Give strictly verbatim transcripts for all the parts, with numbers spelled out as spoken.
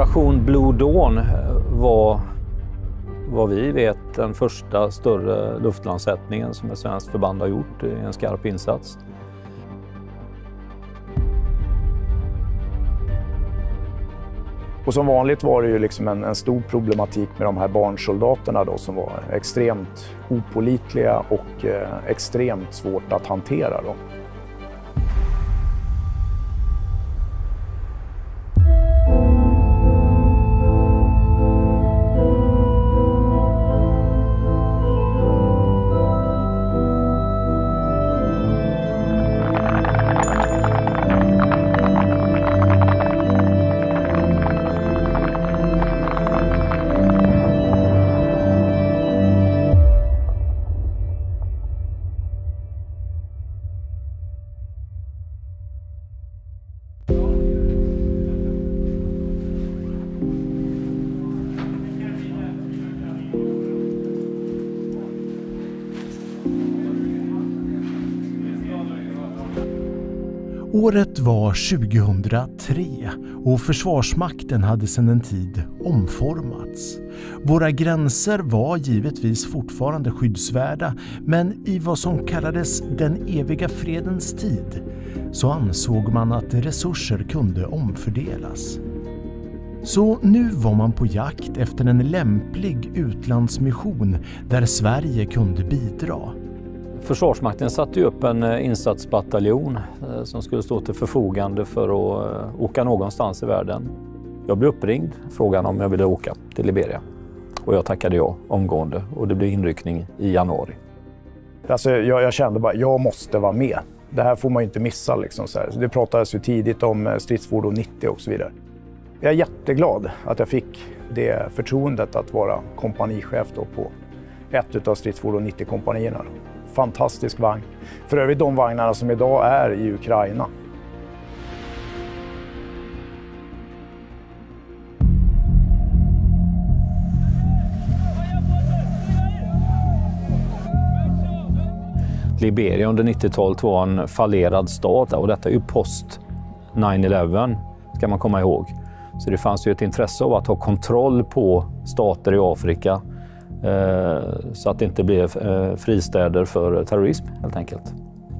Operation Blue Dawn var, vad vi vet, den första större luftlandsättningen som ett svenskt förband har gjort i en skarp insats. Och som vanligt var det ju liksom en, en stor problematik med de här barnsoldaterna då, som var extremt opålitliga och eh, extremt svårt att hantera då. Året var tjugohundratre och Försvarsmakten hade sedan en tid omformats. Våra gränser var givetvis fortfarande skyddsvärda, men i vad som kallades den eviga fredens tid så ansåg man att resurser kunde omfördelas. Så nu var man på jakt efter en lämplig utlandsmission där Sverige kunde bidra. Försvarsmakten satte ju upp en insatsbataljon som skulle stå till förfogande för att åka någonstans i världen. Jag blev uppringd frågan om jag ville åka till Liberia och jag tackade ja omgående och det blev inryckning i januari. Alltså jag, jag kände bara, jag måste vara med. Det här får man ju inte missa liksom så här. Det pratades ju tidigt om stridsfordon nittio och så vidare. Jag är jätteglad att jag fick det förtroendet att vara kompanichef då på ett av stridsfordon nittio-kompanierna. Fantastisk vagn. För övrigt de vagnarna som idag är i Ukraina. Liberia under nittiotalet var en fallerad stat och detta är ju post nine eleven ska man komma ihåg. Så det fanns ju ett intresse av att ha kontroll på stater i Afrika så att det inte blir fristäder för terrorism helt enkelt.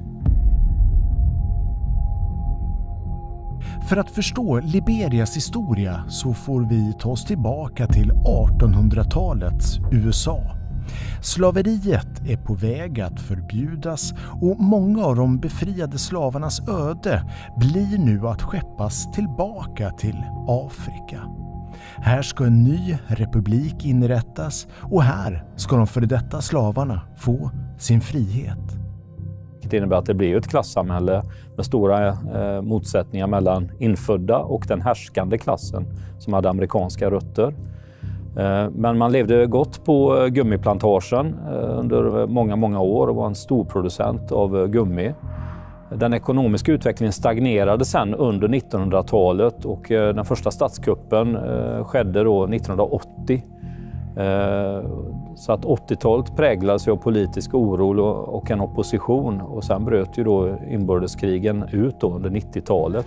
För att förstå Liberias historia så får vi ta oss tillbaka till artonhundratalets U S A. Slaveriet är på väg att förbjudas och många av de befriade slavarnas öde blir nu att skeppas tillbaka till Afrika. Här ska en ny republik inrättas och här ska de före detta slavarna få sin frihet. Det innebär att det blir ett klassamhälle med stora eh, motsättningar mellan infödda och den härskande klassen som hade amerikanska rötter. Eh, men man levde gott på gummiplantagen eh, under många, många år och var en stor producent av gummi. Den ekonomiska utvecklingen stagnerade sedan under nittonhundratalet och den första statskuppen skedde då nittonhundraåttio. Så att åttiotalet präglades av politisk oro och en opposition och sen bröt ju då inbördeskrigen ut då under nittiotalet.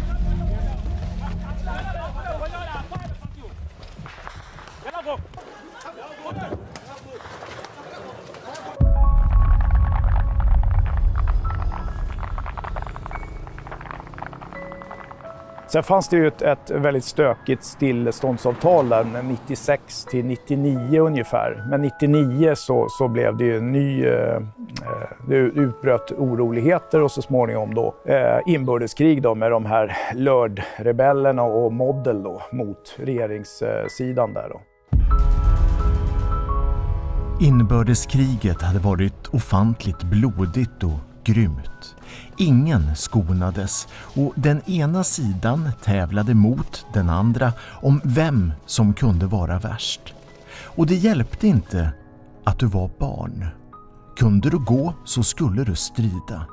Sen fanns det ju ett, ett väldigt stökigt stilleståndsavtal där nittiosex till nittionio ungefär. Men nittionio så, så blev det ju en ny, eh, det utbröt oroligheter och så småningom då eh, inbördeskrig då med de här lördrebellerna och Model då mot regeringssidan där då. Inbördeskriget hade varit ofantligt blodigt och grymt. Ingen skonades och den ena sidan tävlade mot den andra om vem som kunde vara värst. Och det hjälpte inte att du var barn. Kunde du gå så skulle du strida.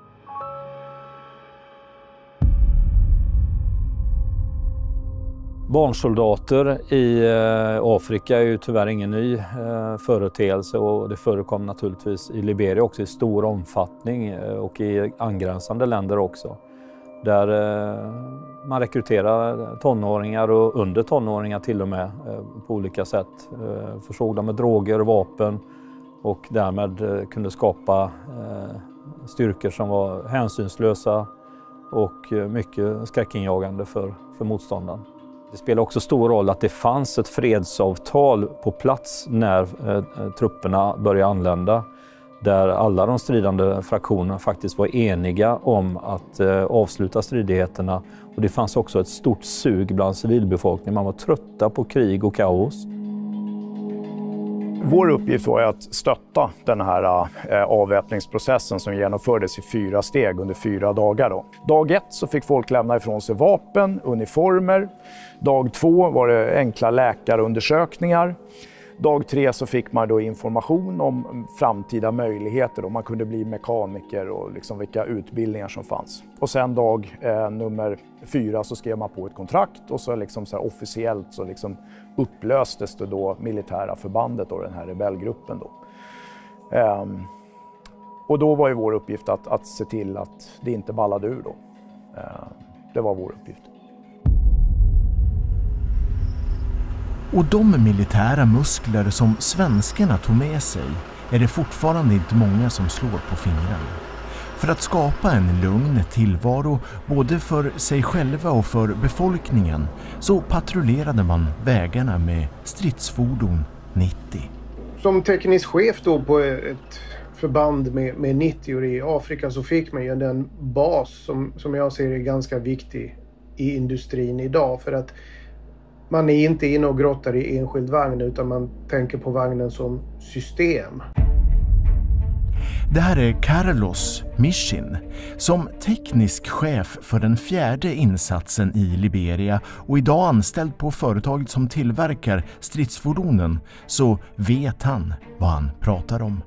Barnsoldater i Afrika är ju tyvärr ingen ny företeelse och det förekom naturligtvis i Liberia också i stor omfattning och i angränsande länder också. där man rekryterar tonåringar och under tonåringar till och med på olika sätt. Försåg dem med droger och vapen och därmed kunde skapa styrkor som var hänsynslösa och mycket skräckinjagande för, för motståndaren. Det spelar också stor roll att det fanns ett fredsavtal på plats när eh, trupperna började anlända, där alla de stridande fraktionerna faktiskt var eniga om att eh, avsluta stridigheterna. Och det fanns också ett stort sug bland civilbefolkningen. Man var trötta på krig och kaos. Vår uppgift var att stötta den här eh, avväpningsprocessen som genomfördes i fyra steg under fyra dagar. Då. Dag ett så fick folk lämna ifrån sig vapen, uniformer. Dag två var det enkla läkarundersökningar. Dag tre så fick man då information om framtida möjligheter. Då. Man kunde bli mekaniker och liksom vilka utbildningar som fanns. Och sen dag eh, nummer fyra så skrev man på ett kontrakt och så, liksom så här officiellt så liksom upplöstes det då militära förbandet och den här rebellgruppen. Då. Ehm, och då var ju vår uppgift att, att se till att det inte ballade ur. Då. Ehm, det var vår uppgift. Och de militära muskler som svenskarna tog med sig är det fortfarande inte många som slår på fingrarna. För att skapa en lugn tillvaro både för sig själva och för befolkningen så patrullerade man vägarna med stridsfordon nittio. Som teknisk chef då på ett förband med, med nittio i Afrika så fick man ju den bas som, som jag ser är ganska viktig i industrin idag, för att man är inte inne och grottar i enskild vagn utan man tänker på vagnen som system. Det här är Carlos Mishin som teknisk chef för den fjärde insatsen i Liberia och idag anställd på företaget som tillverkar stridsfordonen, så vet han vad han pratar om.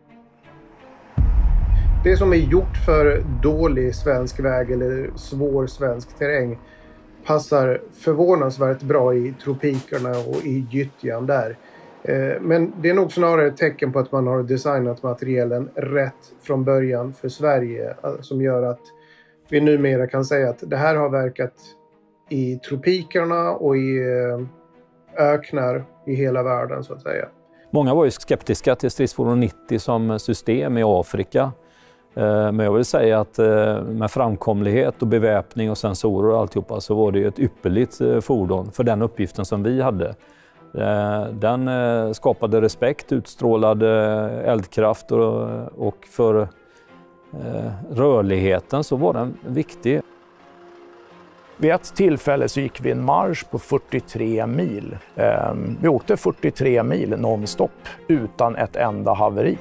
Det som är gjort för dålig svensk väg eller svår svensk terräng passar förvånansvärt bra i tropikerna och i gyttjan där. Men det är nog snarare ett tecken på att man har designat materialen rätt från början för Sverige, som gör att vi numera kan säga att det här har verkat i tropikerna och i öknar i hela världen så att säga. Många var ju skeptiska till stridsfordon nittio som system i Afrika. Men jag vill säga att med framkomlighet och beväpning och sensorer och alltihopa så var det ju ett ypperligt fordon för den uppgiften som vi hade. Den skapade respekt, utstrålade eldkraft och för rörligheten så var den viktig. Vid ett tillfälle så gick vi en marsch på fyrtiotre mil. Vi åkte fyrtiotre mil nonstop utan ett enda haveri.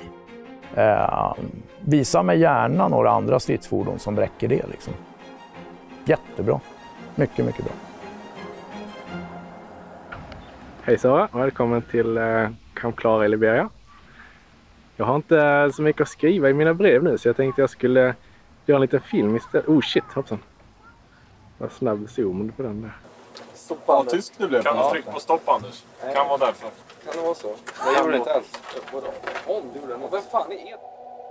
Visa mig gärna några andra stridsfordon som räcker det. Liksom. Jättebra. Mycket, mycket bra. Hej Sara, välkommen till eh, Camp Clara i Liberia. Jag har inte så mycket att skriva i mina brev nu så jag tänkte jag skulle göra en liten film istället. Oh shit, hoppsan. Vad snabb zoom på den där. Stopp, ja, tyst nu blev. Kan du trycka på stopp, Anders? Nej. Kan vara därför. Kan det vara så? Jag gjorde det inte alls. Om du gjorde det. Vem fan är det?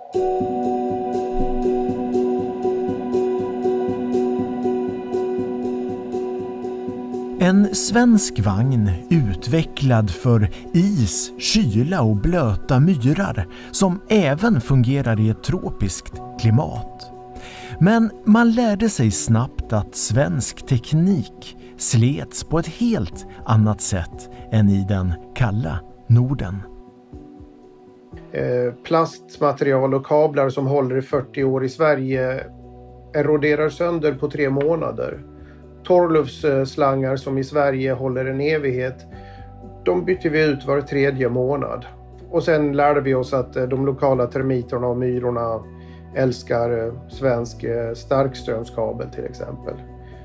En svensk vagn utvecklad för is, kyla och blöta myrar som även fungerar i ett tropiskt klimat. Men man lärde sig snabbt att svensk teknik slets på ett helt annat sätt än i den kalla Norden. Plastmaterial och kablar som håller i fyrtio år i Sverige eroderar sönder på tre månader. Torrluftsslangar som i Sverige håller en evighet, de bytte vi ut var tredje månad. Och sen lärde vi oss att de lokala termiterna och myrorna älskar svensk starkströmskabel till exempel.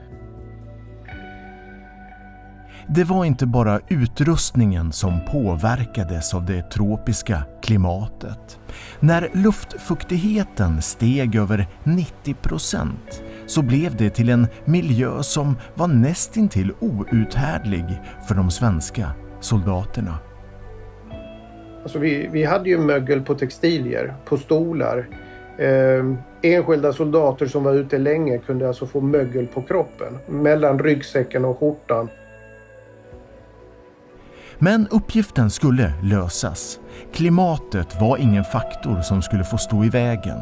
Det var inte bara utrustningen som påverkades av det tropiska klimatet. När luftfuktigheten steg över nittio procent så blev det till en miljö som var nästintill outhärdlig för de svenska soldaterna. Alltså vi, vi hade ju mögel på textilier, på stolar, Eh, enskilda soldater som var ute länge kunde alltså få mögel på kroppen, mellan ryggsäcken och skjortan. Men uppgiften skulle lösas. Klimatet var ingen faktor som skulle få stå i vägen.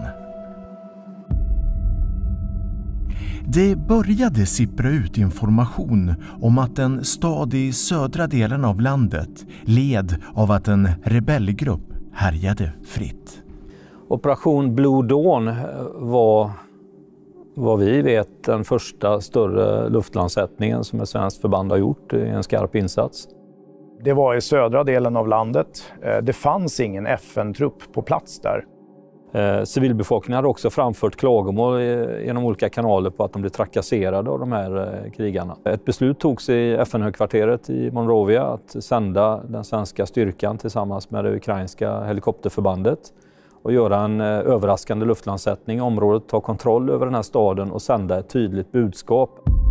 Det började sippra ut information om att en stad i södra delen av landet led av att en rebellgrupp härjade fritt. Operation Blue Dawn var, vad vi vet, den första större luftlandsättningen som ett svenskt förband har gjort i en skarp insats. Det var i södra delen av landet. Det fanns ingen F N-trupp på plats där. Eh, civilbefolkningen hade också framfört klagomål genom olika kanaler på att de blev trakasserade av de här eh, krigarna. Ett beslut togs i F N-högkvarteret i Monrovia att sända den svenska styrkan tillsammans med det ukrainska helikopterförbandet och göra en eh, överraskande luftlandsättning i området, ta kontroll över den här staden och sända ett tydligt budskap.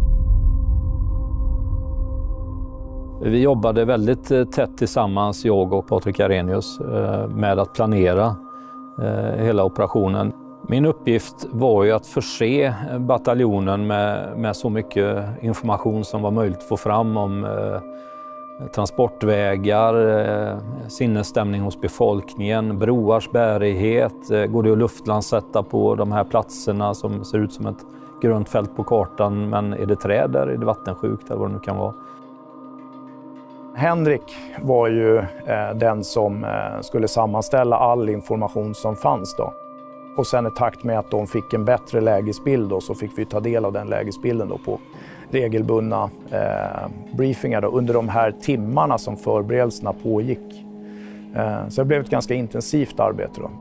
Vi jobbade väldigt eh, tätt tillsammans, jag och Patrik Arrhenius, eh, med att planera hela operationen. Min uppgift var ju att förse bataljonen med, med så mycket information som var möjligt att få fram om eh, transportvägar, eh, sinnesstämning hos befolkningen, broars bärighet, eh, går det att luftlandsätta på de här platserna som ser ut som ett grönt fält på kartan, men är det träd där, är det vattensjukt eller vad det nu kan vara. Henrik var ju eh, den som eh, skulle sammanställa all information som fanns då. Och sen i takt med att de fick en bättre lägesbild då, så fick vi ta del av den lägesbilden då på regelbundna eh, briefingar då, under de här timmarna som förberedelserna pågick. Eh, så det blev ett ganska intensivt arbete då.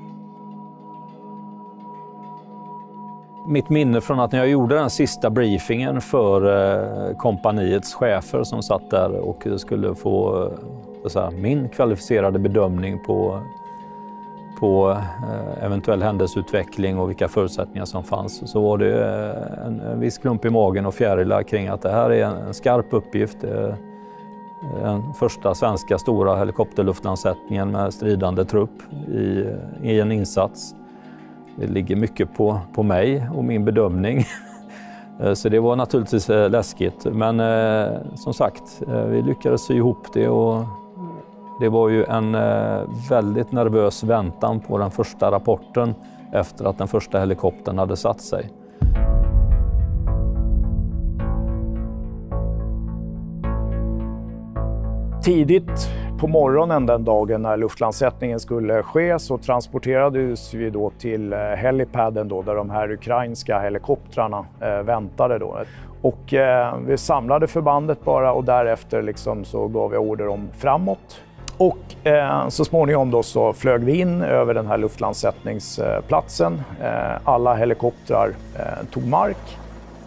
Mitt minne från att när jag gjorde den sista briefingen för eh, kompaniets chefer som satt där och skulle få så säga, min kvalificerade bedömning på, på eh, eventuell händelseutveckling och vilka förutsättningar som fanns, så var det eh, en, en viss klump i magen och fjärilar kring att det här är en, en skarp uppgift. Eh, den första svenska stora helikopterluftlandsättningen med stridande trupp i, i en insats. Det ligger mycket på, på mig och min bedömning. Så det var naturligtvis läskigt. Men eh, som sagt, vi lyckades sy ihop det och det var ju en eh, väldigt nervös väntan på den första rapporten efter att den första helikoptern hade satt sig. Tidigt på morgonen den dagen när luftlandsättningen skulle ske så transporterades vi då till helipaden då, där de här ukrainska helikoptrarna eh, väntade då. Och eh, vi samlade förbandet bara och därefter liksom så gav jag order om framåt. Och eh, så småningom då så flög vi in över den här luftlandsättningsplatsen. Eh, alla helikoptrar eh, tog mark.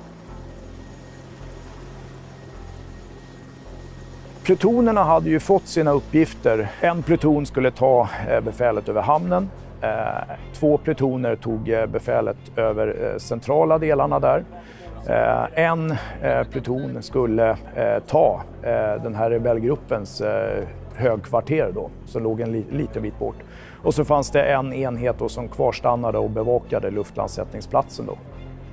Plutonerna hade ju fått sina uppgifter. En pluton skulle ta befälet över hamnen. Två plutoner tog befälet över centrala delarna där. En pluton skulle ta den här rebellgruppens högkvarter då, som låg en liten bit bort. Och så fanns det en enhet då som kvarstannade och bevakade luftlandsättningsplatsen då.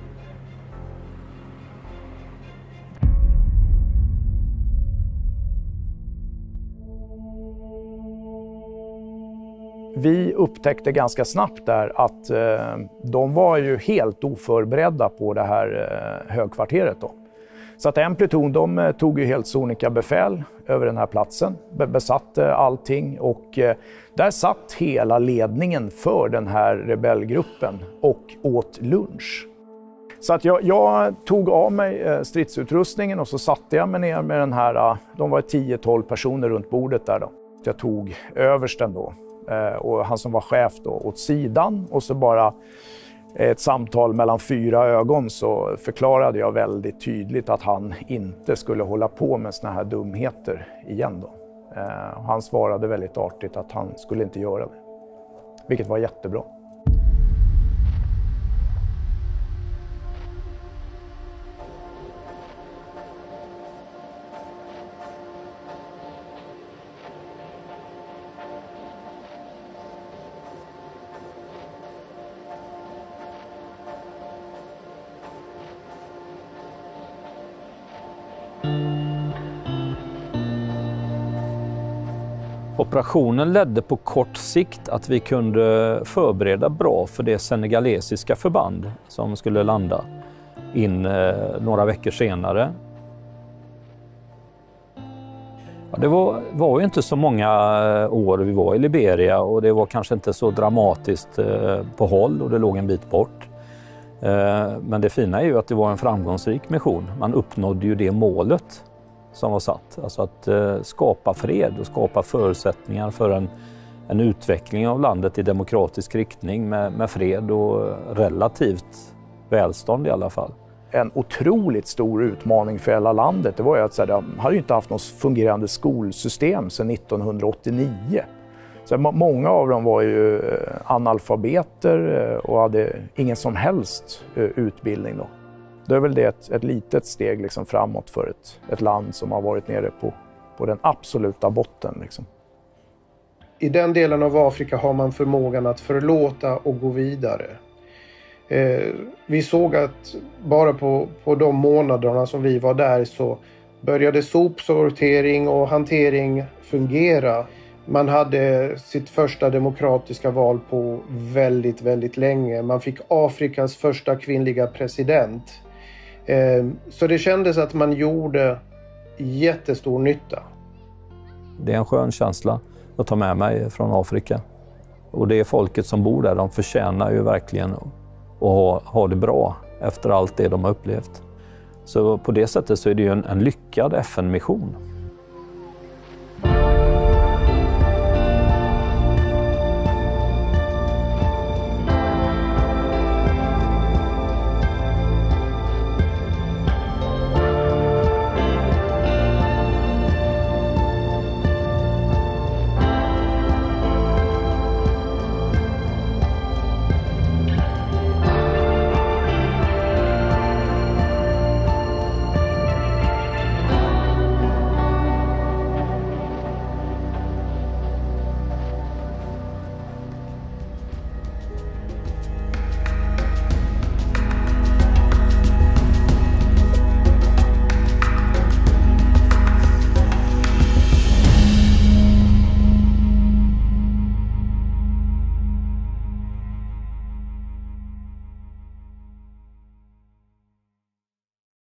Vi upptäckte ganska snabbt där att eh, de var ju helt oförberedda på det här eh, högkvarteret då. Så att en pluton, de eh, tog ju helt sonika befäl över den här platsen, be- besatte allting och eh, där satt hela ledningen för den här rebellgruppen och åt lunch. Så att jag, jag tog av mig eh, stridsutrustningen och så satte jag mig ner med den här, eh, de var tio tolv personer runt bordet där då. Jag tog översten då. Och han som var chef då åt sidan och så bara ett samtal mellan fyra ögon så förklarade jag väldigt tydligt att han inte skulle hålla på med såna här dumheter igen då. Han svarade väldigt artigt att han skulle inte göra det, vilket var jättebra. Operationen ledde på kort sikt att vi kunde förbereda bra för det senegalesiska förband som skulle landa in eh, några veckor senare. Ja, det var, var ju inte så många år vi var i Liberia och det var kanske inte så dramatiskt eh, på håll och det låg en bit bort. Eh, men det fina är ju att det var en framgångsrik mission. Man uppnådde ju det målet som var satt. Alltså att eh, skapa fred och skapa förutsättningar för en, en utveckling av landet i demokratisk riktning med, med fred och relativt välstånd i alla fall. En otroligt stor utmaning för hela landet, det var ju att så här, de hade ju inte haft något fungerande skolsystem sedan nittonhundraåttionio. Så många av dem var ju analfabeter och hade ingen som helst utbildning då. Det är väl det ett, ett litet steg liksom framåt för ett, ett land som har varit nere på, på den absoluta botten. Liksom. I den delen av Afrika har man förmågan att förlåta och gå vidare. Eh, vi såg att bara på, på de månaderna som vi var där så började sopsortering och hantering fungera. Man hade sitt första demokratiska val på väldigt, väldigt länge. Man fick Afrikas första kvinnliga president. Eh, så det kändes att man gjorde jättestor nytta. Det är en skön känsla att ta med mig från Afrika. Och det är folket som bor där, de förtjänar ju verkligen och ha, ha det bra efter allt det de har upplevt. Så på det sättet så är det ju en, en lyckad F N-mission.